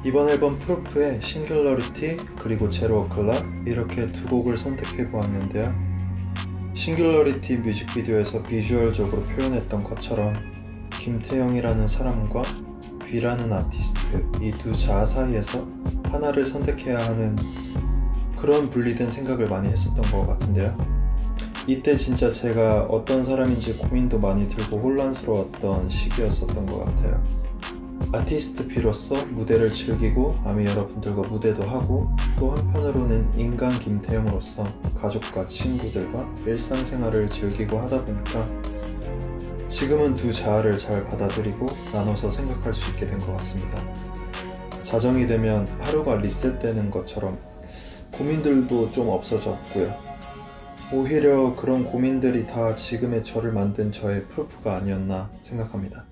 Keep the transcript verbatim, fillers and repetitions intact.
이번 앨범 프루프의 싱귤러리티 그리고 제로 어클락 이렇게 두 곡을 선택해 보았는데요. 싱귤러리티 뮤직비디오에서 비주얼적으로 표현했던 것처럼 김태형이라는 사람과 B라는 아티스트, 이 두 자아 사이에서 하나를 선택해야 하는 그런 분리된 생각을 많이 했었던 것 같은데요. 이때 진짜 제가 어떤 사람인지 고민도 많이 들고 혼란스러웠던 시기였었던 것 같아요. 아티스트 B로서 무대를 즐기고 아미 여러분들과 무대도 하고, 또 한편으로는 인간 김태형으로서 가족과 친구들과 일상생활을 즐기고 하다 보니까 지금은 두 자아를 잘 받아들이고 나눠서 생각할 수 있게 된 것 같습니다. 자정이 되면 하루가 리셋되는 것처럼 고민들도 좀 없어졌고요. 오히려 그런 고민들이 다 지금의 저를 만든 저의 프루프가 아니었나 생각합니다.